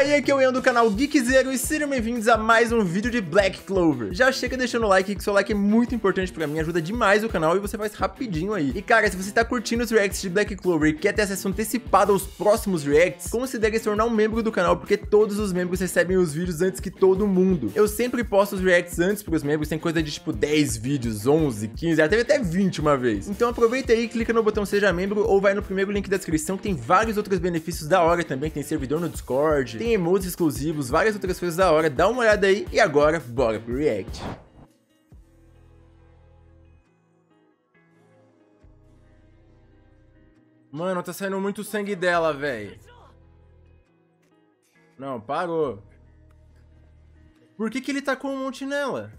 aí, aqui é o Ian do canal Geekzero e sejam bem-vindos a mais um vídeo de Black Clover. Já chega deixando o like, que seu like é muito importante pra mim, ajuda demais o canal e você faz rapidinho aí. E cara, se você tá curtindo os reacts de Black Clover e quer ter acesso antecipado aos próximos reacts, considere se tornar um membro do canal, porque todos os membros recebem os vídeos antes que todo mundo. Eu sempre posto os reacts antes pros membros, tem coisa de tipo 10 vídeos, 11, 15, já teve até 20 uma vez. Então aproveita aí, clica no botão Seja Membro ou vai no primeiro link da descrição, que tem vários outros benefícios da hora também, tem servidor no Discord, tem emotes exclusivos, várias outras coisas da hora, dá uma olhada aí e agora, bora pro react. Mano, tá saindo muito sangue dela, velho. Não, parou. Por que que ele tacou um monte nela?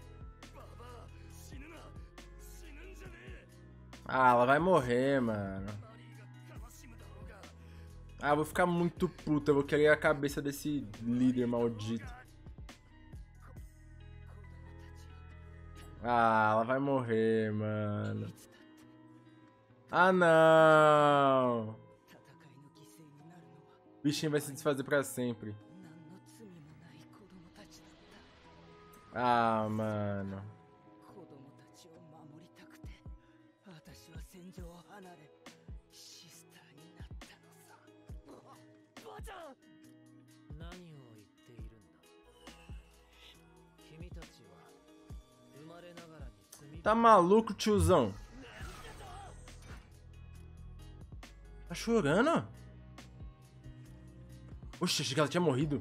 Ah, ela vai morrer, mano. Ah, eu vou ficar muito puta, eu vou querer a cabeça desse líder maldito. Ah, ela vai morrer, mano. Ah, não. O bichinho vai se desfazer pra sempre. Ah, mano. Tá maluco, tiozão? Tá chorando? Oxe, achei que ela tinha morrido.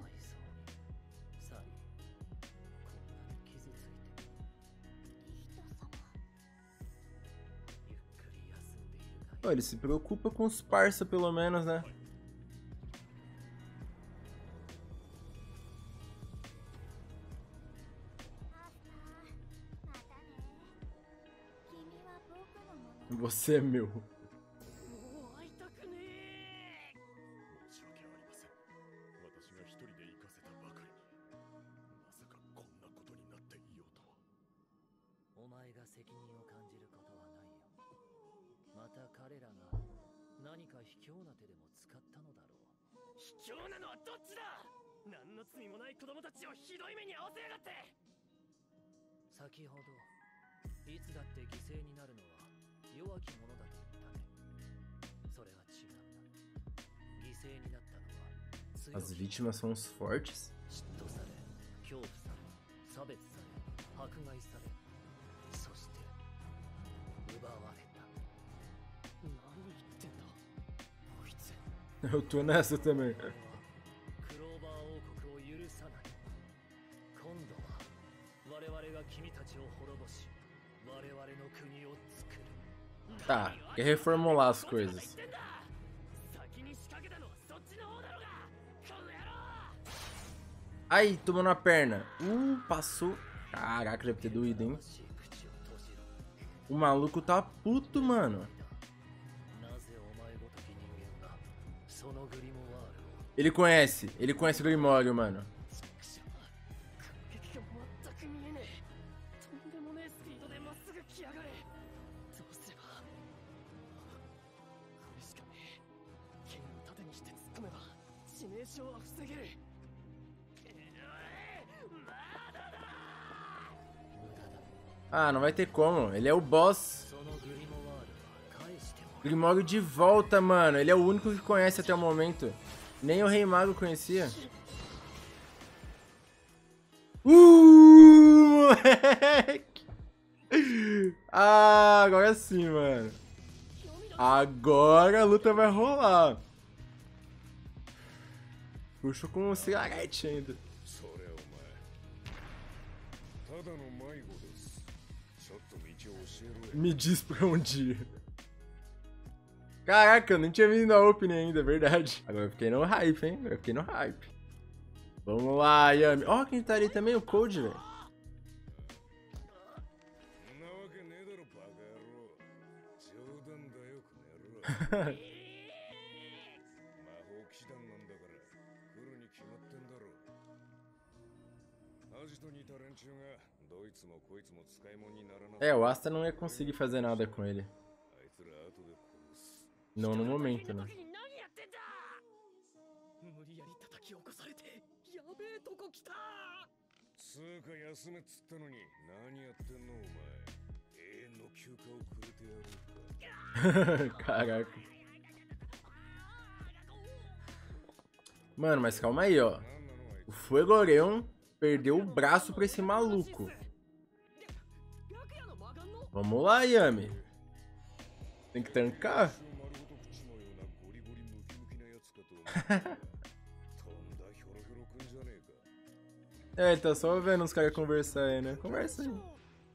Pô, ele se preocupa com os parça, pelo menos, né? Você é meu. As vítimas são os fortes? Eu tô nessa também. Tá, quer reformular as coisas. Ai, tomou na perna. Passou. Caraca, deve ter doído, hein? O maluco tá puto, mano. Ele conhece o Grimório, mano. Ah, não vai ter como. Ele é o boss. Grimório de volta, mano. Ele é o único que conhece até o momento. Nem o Rei Mago conhecia. Moleque! Ah, agora sim, mano. Agora a luta vai rolar. Puxou com um cigarete ainda. Me diz pra onde ir. Caraca, eu nem tinha vindo na opening ainda, é verdade. Agora eu fiquei no hype, hein? Agora eu fiquei no hype. Vamos lá, Yami. Ó, quem tá ali também, o Code, velho. É, o Asta não ia conseguir fazer nada com ele. Não no momento, né? Caraca. Mano, mas calma aí, ó. O Fuegoleon perdeu o braço pra esse maluco. Vamos lá, Yami. Tem que tancar. É, tá só vendo os caras conversar aí, né? Conversa aí.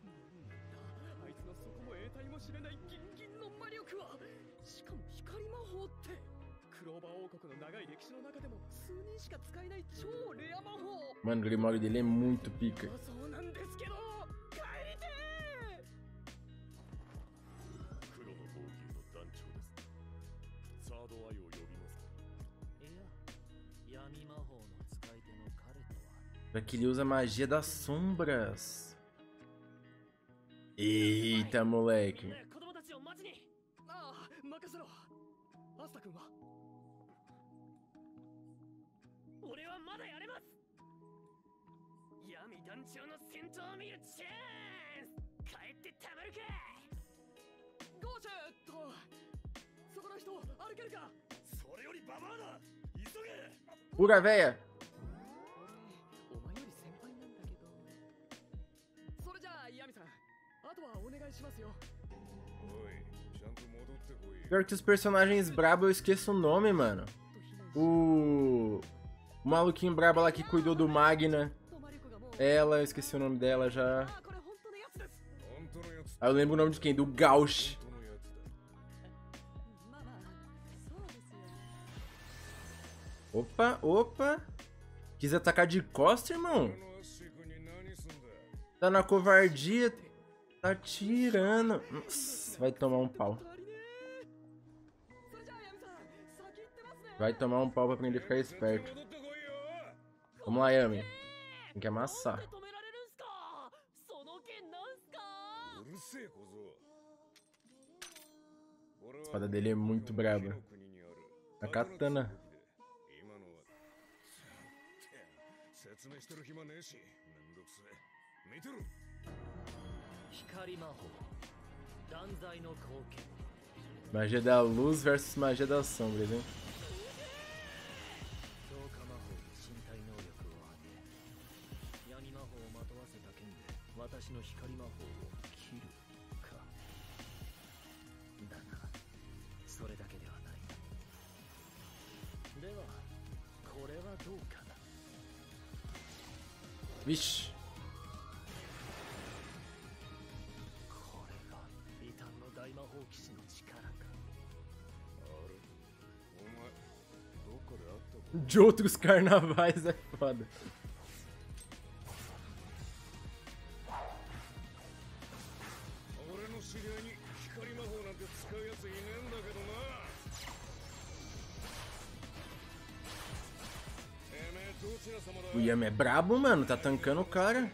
Mano, o Grimório dele é muito pica. Pra que ele usa a magia das sombras. Eita, moleque. Pura véia. Pior que os personagens brabos eu esqueço o nome, mano. O maluquinho brabo lá que cuidou do Magna. Ela, eu esqueci o nome dela já. Aí eu lembro o nome de quem? Do Gauch. Opa, opa. Quis atacar de costa, irmão? Tá na covardia. Tá tirando. Nossa, vai tomar um pau. Vai tomar um pau pra aprender a ficar esperto. Vamos lá, Yami. Tem que amassar. A espada dele é muito braba. A katana. Magia da luz versus magia das sombras, hein? Vixe. De outros carnavais é foda. O Yami é brabo, mano. Tá tancando o cara.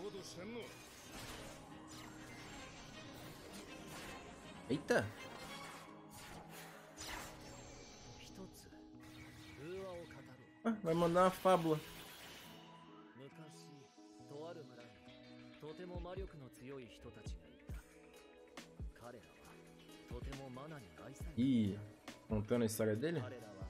Eita. Ah, vai mandar uma fábula. Ih, contando a história dele?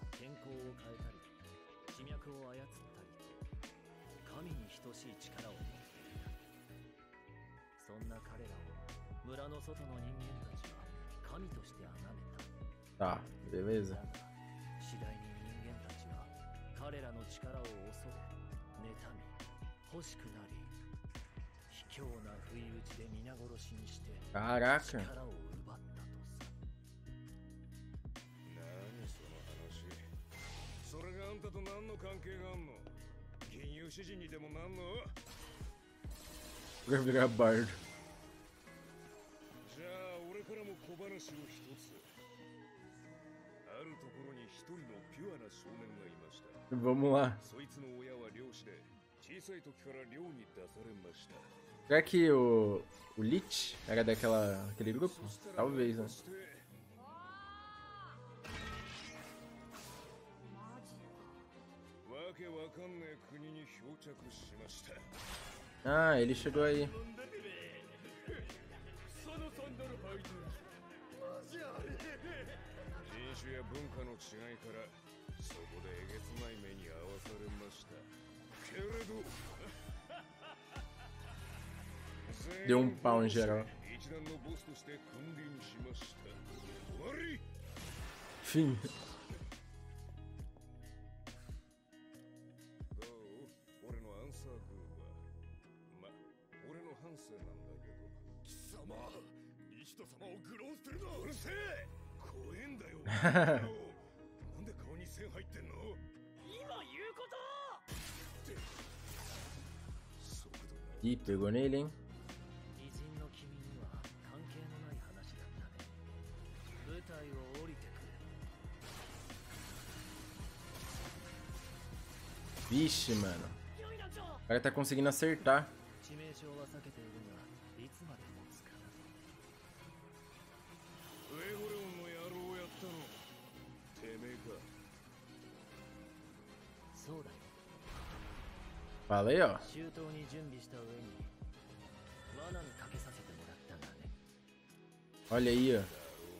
Tá, beleza. Caraca. Vai virar bardo. Vamos lá. Será que o Lich era daquele grupo? Talvez, né? Ah, ele chegou aí. Deu um pau em geral. Fim. Ih, pegou nele, hein? Vixe, mano. O cara tá conseguindo acertar. Fala aí, ó. Olha aí, ó.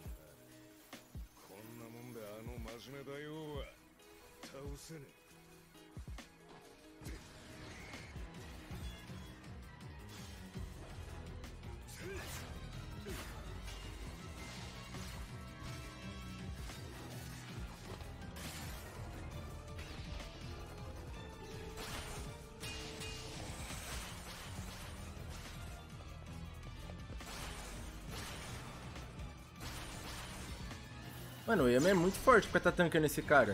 Mano, o Yami é muito forte pra tá tankando esse cara.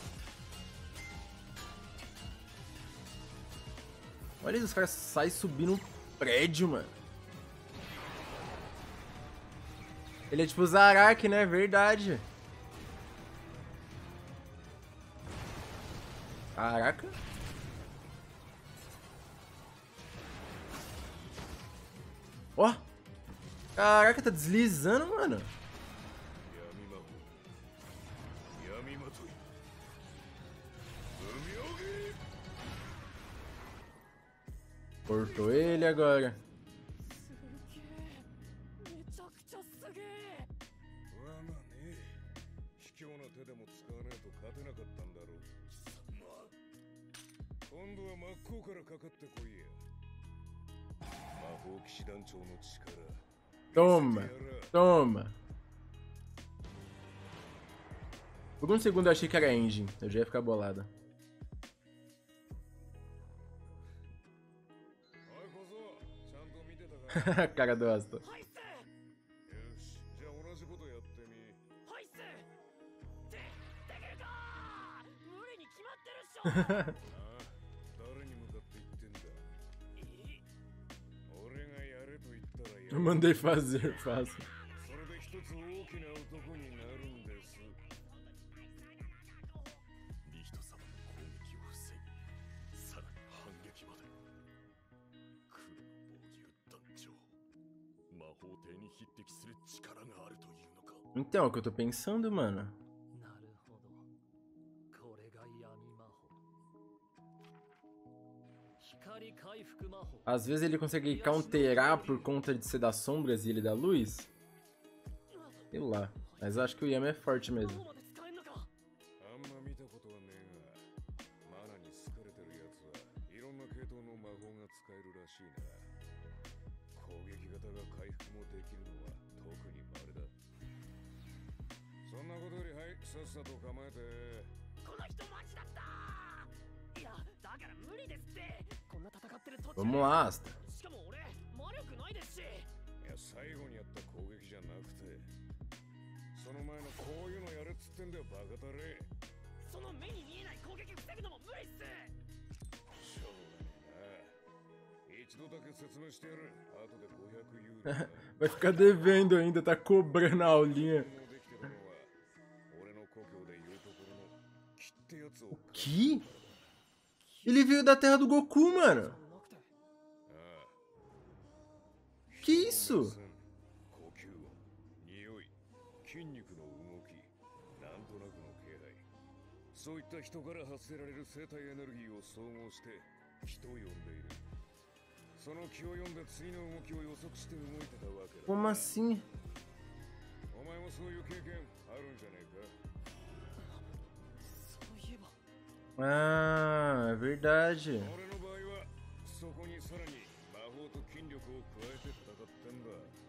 Olha isso, os caras saem subindo um prédio, mano. Ele é tipo o Zaraki, né? Verdade. Caraca. Ó. Caraca, tá deslizando, mano. Cortou ele agora. Toma, toma. Por um segundo eu achei que era engine, eu já ia ficar bolado. Cara do Asta. Eu mandei fazer, faço. Então, é o que eu tô pensando, mano. Às vezes ele consegue counterar por conta de ser das sombras e ele da luz. Sei lá. Mas eu acho que o Yami é forte mesmo. Vamos lá, Asta. Vai ficar devendo ainda, tá cobrando a aulinha. O que? Ele veio da terra do Goku, mano. Que isso? そういった人から発せられる生体エネルギーを総合して人を呼んでいる。その気を読んで次の動きを予測して動いてたわけだ。 Como assim? お前もそういう経験あるんじゃねえか。 そういえば Ah, é verdade. 俺の場合はそこにさらに魔法と筋力を加えて戦ったんだ。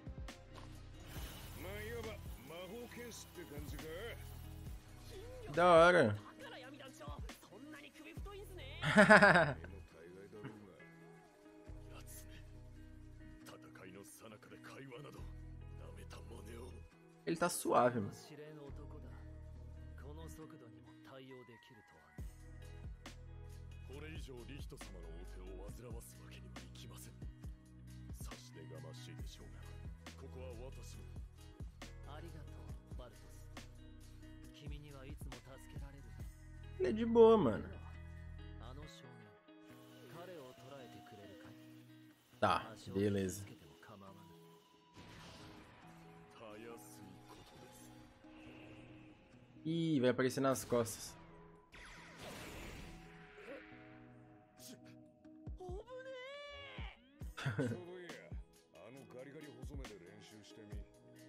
まあいわば魔法剣士って感じか。 Da hora. だから闇団長そんなに首太いんすね。 でも大概だろうが。やつめ、戦いの最中で会話など舐めた真似を。 Ele tá suave, mano. 知れぬ男だ。この速度にも対応できるとはね。 これ以上リヒト様のお手を煩わすわけにはいきません。差し出がましいでしょうが、ここは私の。 ありがとうバルトス。君にはいつも助けられる。 Ele é de boa, mano. あの少年、彼を捕らえてくれるかい。 Tá, 足を beleza. つけても構わない。 たやすいことです。 Ih, vai aparecer nas costas. そういや、あのガリガリ細めで練習してみ。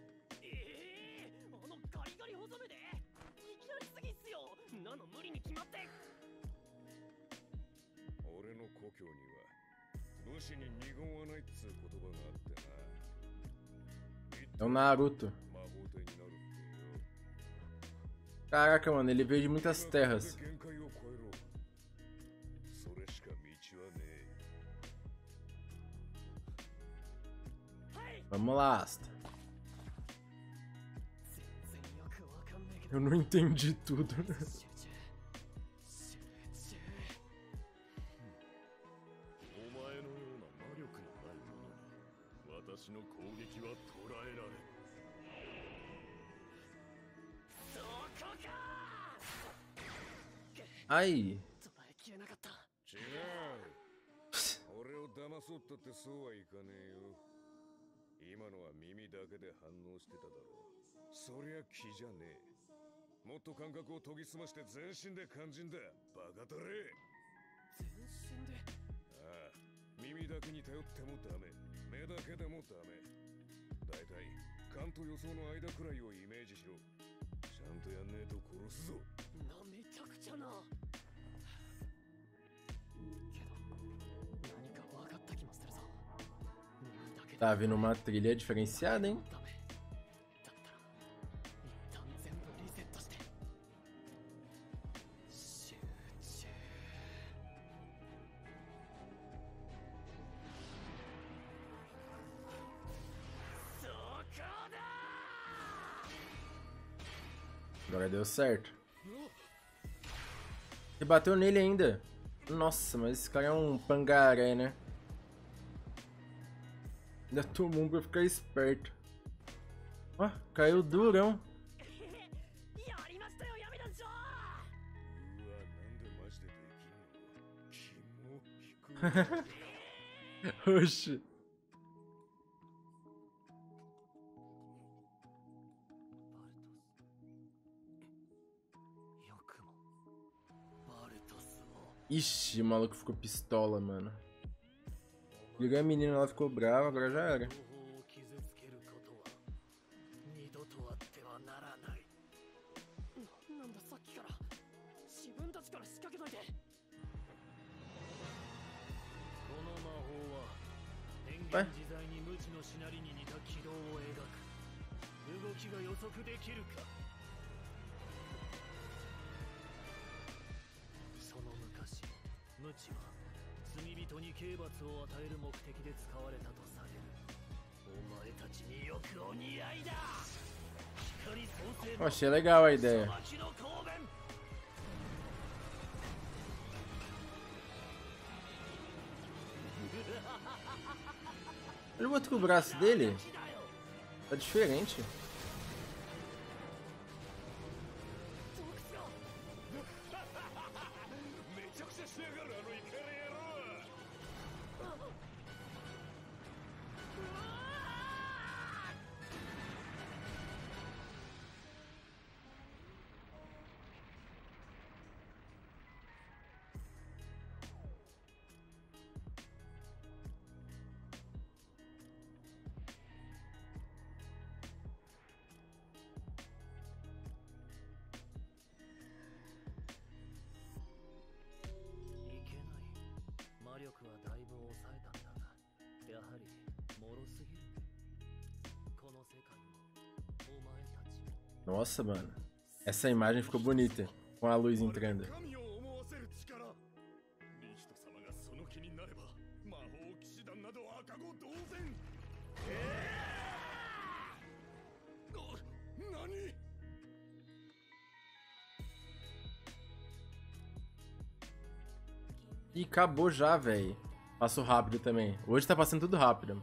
あのガリガリ細めでいきなりすぎっすよ。なの無理に決まって。 俺の故郷には武士に二言はないっつう言葉があってな。 É o Naruto. 魔法帝になるってよ。 Caraca, mano, ele veio de muitas terras. 限界を超えろ。それしか道はねえ。 Vamos lá, Asta. 全然よくわかんないけど。 Eu não entendi tudo. 集中集中。 お前のような魔力のない者に私の攻撃は捉えられん。 そこか。 Ai. 捉えきれなかった。 違う。俺を騙そうったってそうはいかねえよ。今のは耳だけで反応してただろう。そりゃ気じゃねえ。もっと感覚を研ぎ澄まして全身で感じんだ。バカだれ。 全身で。 ああ、耳だけに頼ってもダメ。目だけでもダメ。だいたい勘と予想の間くらいをイメージしろ。ちゃんとやんねえと殺すぞ。 めちゃくちゃな。けど何か分かった気もするぞ。耳だけで Tá vindo uma trilha diferenciada, hein? ダメだったら一旦全部リセットして集中。そこだ。 Agora deu certo. E bateu nele ainda. Nossa, mas esse cara é um pangaré, né? Ainda tomou um pra ficar esperto. Ó, caiu durão. やりましたよ闇団長。 うわ、なんでマジでできんの？キモ低い。 Oxi. バルトス。よくもバルトスを。 Ixi, o maluco ficou pistola, mano. Liga a menina, ela ficou brava, agora já era. 情報を傷つけることは二度とあってはならない。なんださっきから自分たちから仕掛けといて。この魔法は変幻自在に無知のしなりに似た軌道を描く。動きが予測できるか。その昔無知は罪人に刑罰を与える目的で使われたとされる。お前たちによくお似合いだ。光創生 Eu achei legal a ideia. 裁きの公弁。 Olha o outro braço dele. Tá diferente. めちゃくちゃしやがるあのイカレ野郎。 Nossa, mano. Essa imagem ficou bonita. Com a luz entrando. 神を思わせる力。リヒト様がその気になれば、魔法騎士団など赤子同然。何？ E acabou já, velho. Passou rápido também. Hoje tá passando tudo rápido.